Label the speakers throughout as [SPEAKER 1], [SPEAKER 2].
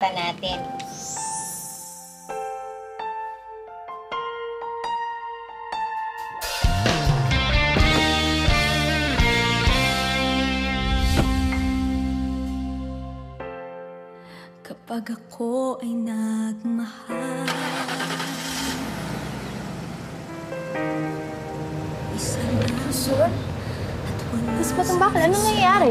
[SPEAKER 1] pa natin.
[SPEAKER 2] Kapag ako ay nagmahal, isa na
[SPEAKER 3] Sir?
[SPEAKER 2] at wala
[SPEAKER 3] Miss Patong Bakal, anong nangyayari?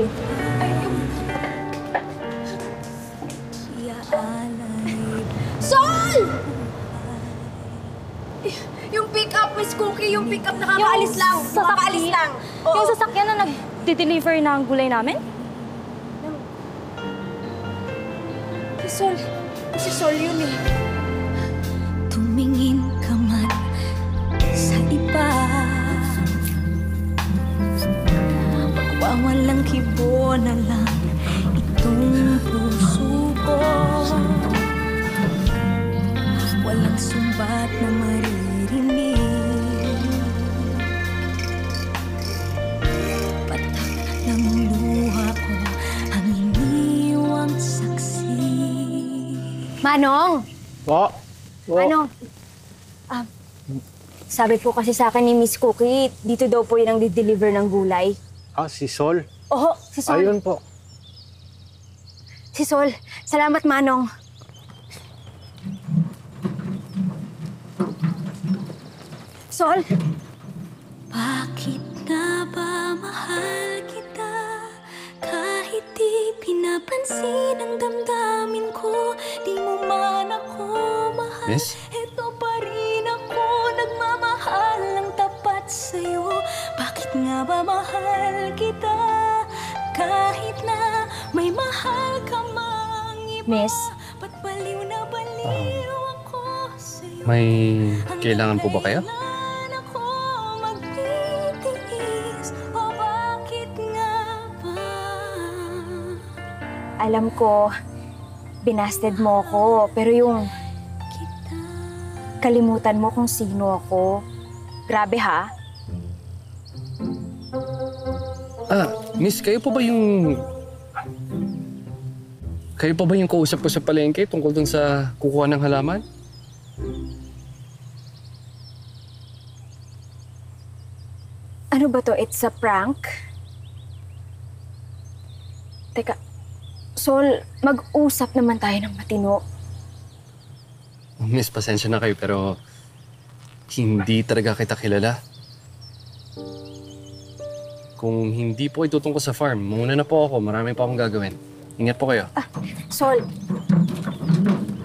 [SPEAKER 2] alay.
[SPEAKER 3] Saul! Yung pick-up, Miss Cookie, yung pick-up nakakaalis lang. Nakakaalis lang. Oo.
[SPEAKER 4] Yung sasakyan na nag-deliver ng gulay namin?
[SPEAKER 3] Si Saul yun eh.
[SPEAKER 2] Tumingin ka man sa iba, magwawalang kibo na lang itong puso ko. Walang sumbat na maririnig, patak ng luha ko ang iniwang saksi.
[SPEAKER 3] Manong!
[SPEAKER 5] Po?
[SPEAKER 3] Manong! Sabi po kasi sa akin ni Miss Cookie, dito daw po yun ang di-deliver ng gulay.
[SPEAKER 5] Ah, si Saul.
[SPEAKER 3] Oo, si Saul.
[SPEAKER 5] Ayun po.
[SPEAKER 3] Si Saul. Salamat, Manong. Saul!
[SPEAKER 2] Bakit nga ba mahal kita? Kahit di pinapansin ang damdamin ko, di mo man ako mahal.
[SPEAKER 6] Miss?
[SPEAKER 2] Ito pa rin ako, nagmamahal ng tapat sa'yo. Bakit nga ba mahal kita? Kahit na may mahal ka mang iba.
[SPEAKER 3] Miss?
[SPEAKER 2] Ba't baliw na baliw ako sa'yo?
[SPEAKER 6] May kailangan po ba kayo?
[SPEAKER 2] Kailan ako magtitiis? O bakit nga ba?
[SPEAKER 3] Alam ko, binasted mo ako, pero yung kalimutan mo kung sino ako. Grabe ha?
[SPEAKER 6] Miss, kayo pa ba yung... Kayo pa ba yung kausap ko sa palengke tungkol dun sa kukuha ng halaman?
[SPEAKER 3] Ano ba to? It's a prank? Teka, Saul, mag-usap naman tayo ng matino.
[SPEAKER 6] Miss, pasensya na kayo pero hindi talaga kita kilala. Kung hindi po ito tungkol sa farm, muna na po ako. Marami pa akong gagawin. Ingat po kayo.
[SPEAKER 3] Saul,